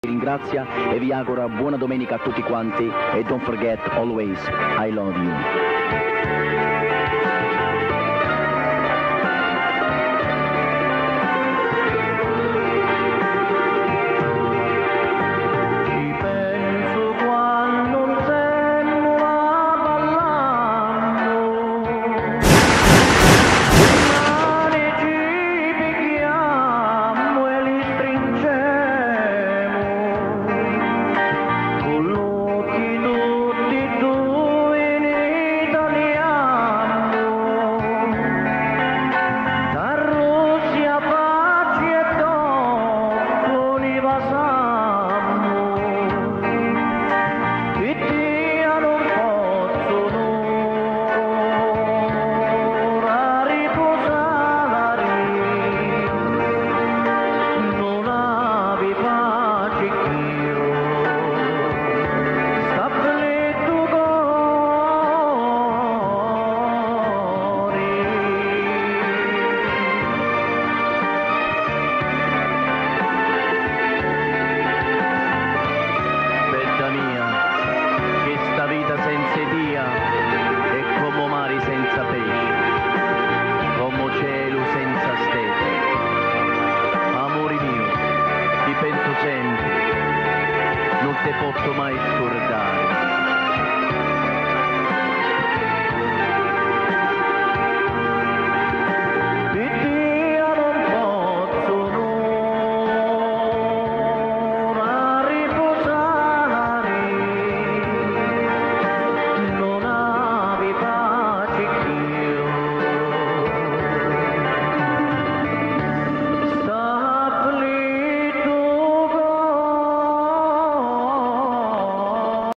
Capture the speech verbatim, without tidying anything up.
Ringrazia e vi augura buona domenica a tutti quanti e don't forget always I love you. Senza Dio è come mare senza pesce, come cielo senza stelle. Amore mio, ti penso sempre, non ti posso mai scordare.